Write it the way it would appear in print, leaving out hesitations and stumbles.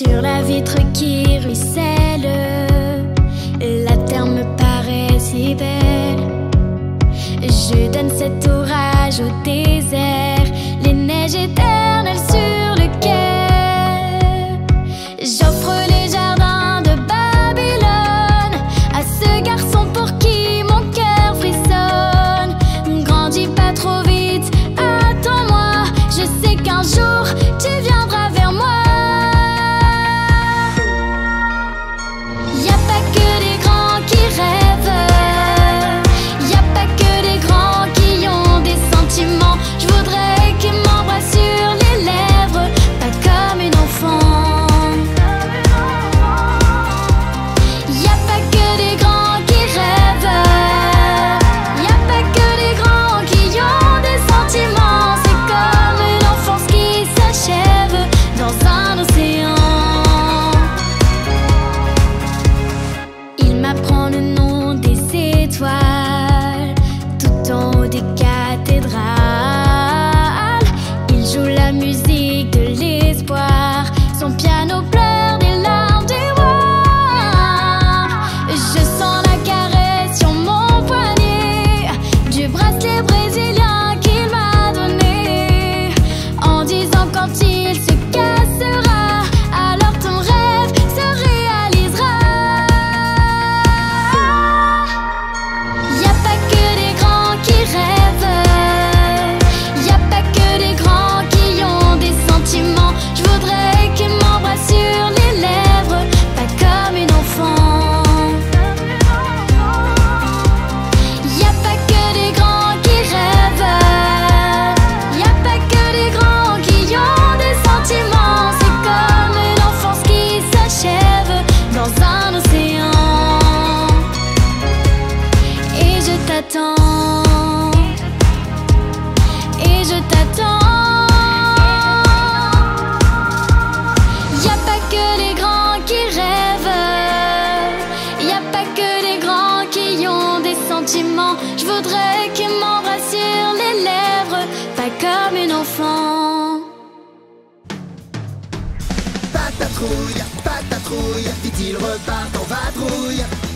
Sur la vitre qui ruisselle, la terre me paraît si belle. Je donne cet orage au désert, les neiges éternelles sur le quai. J'offre les jardins de Babylone à ce garçon pour qui mon cœur frissonne. Grandis pas trop vite, attends-moi, je sais qu'un jour tu viendras vers moi. Je voudrais qu'il m'embrasse sur les lèvres, pas comme une enfant. Y a pas que des grands qui rêvent, y a pas que des grands qui ont des sentiments. C'est comme une enfance qui s'achève dans un océan. Il m'apprend le nom des étoiles tout en haut des cathédrales. Il joue la musique de l'espoir, son piano pleure des larmes d'ivoire. Je sens la caresse sur mon poignet du bracelet brésilien qu'il m'a donné, en disant quand il se cassera, alors ton rêve se réalisera. Y a pas que des grands qui rêvent, y a pas que des grands qui ont des sentiments. Je voudrais qu'il m'embrasse sur les lèvres, pas comme une enfant. Y a pas que des grands qui rêvent, y a pas que des grands qui ont des sentiments. C'est comme une enfance qui s'achève dans un océan. Et je t'attends, et je t'attends. Y a pas que les grands qui rêvent, y a pas que les grands qui ont des sentiments. Je voudrais qu'il m'embrasse sur les lèvres, pas comme une enfant. Pat Patrouille, vite ils repartent en vadrouille.